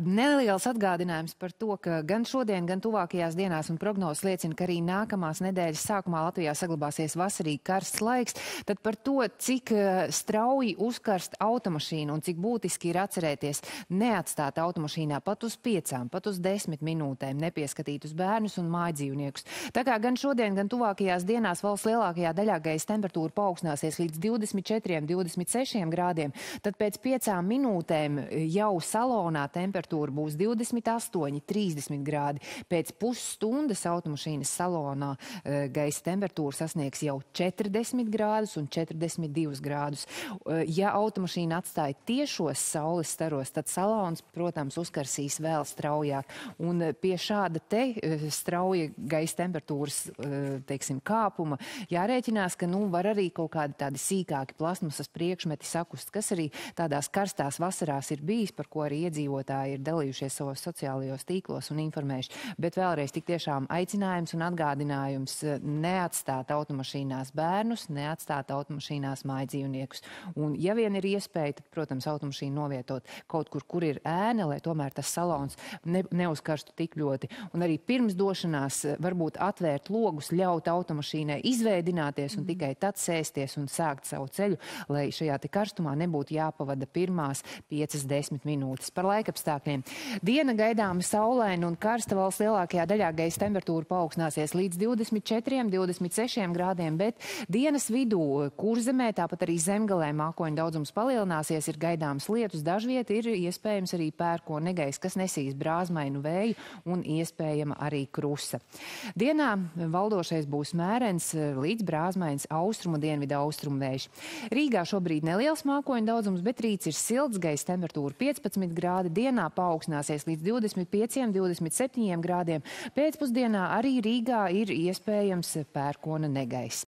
neliels atgādinājums par to, ka gan šodien, gan tuvākajās dienās un prognozes liecina, ka arī nākamās nedēļas sākumā Latvijā saglabāsies vasarīgi karsts laiks, tad par to, cik strauji uzkarst automašīnu un cik būtiski ir atcerēties neatstāt automašīnā pat uz 5, pat uz 10 minūtēm, nepieskatīt uz bērnus un mājdzīvniekus. Tā kā gan šodien, gan tuvākajās dienās valsts lielākajā daļā gaisa temperatūra paaugstināsies līdz 24, 26 grādiem, tad pēc 5 minūtēm jau salonā temperatūra būs 28, 30 grādi. Pēc pusstundas automašīnas salonā gaisa temperatūra sasniegs jau 40 grādus un 42 grādus. Ja automašīna atstāja tiešos saules staros, tad salons, protams, uzkarsīs vēl straujāk. Un pie šāda te strauja gaisa temperatūras, teiksim, kāpuma jārēķinās, ka, var arī kaut kādi tādi sīkāki plasmasas priekšmeti sakust, kas arī tādās karstās vasarās ir bijis, par ko arī iedzīvotāji ir dalījušies savos sociālajos tīklos un informējuši. Bet vēlreiz tik tiešām aicinājums un atgādinājums neatstāt automašīnās bērnus, neatstāt automašīnās mājdzīvniekus. Un ja vien ir iespēja, tad, protams, automašīnu novietot kaut kur, kur ir ēna, lai tomēr tas salons neuzkarstu tik ļoti. Un arī pirms došanās varbūt atvērt logus, ļaut automašīnai izveidināties un tikai tad sēsties un sākt savu ceļu, lai šajā te karstumā nebūtu jāpavada pirmās 5-10 minūtes. Par laikapstākļiem. Diena gaidāma saulaina un karsta, valsts lielākajā daļā gaisa temperatūra paaugstināsies līdz 24, 26 grādiem, bet dienas vidū Kurzemē, tāpat arī Zemgalē mākoņu daudzums palielināsies, ir gaidāms lietus, dažviet ir iespējams arī pērkona negaiss, kas nesīs brāzmainu vēju un iespējama arī krusa. Dienā valdošais būs mērens līdz brāzmains austrumu dienvidu austrumu vējš. Rīgā šobrīd neliels mākoņu daudzums, bet rīts ir silts, gaisa temperatūra 15 grādi, dienā paaugstināsies līdz 25, 27 grādiem. Pēcpusdienā arī Rīgā ir iespējams pērkona negaiss.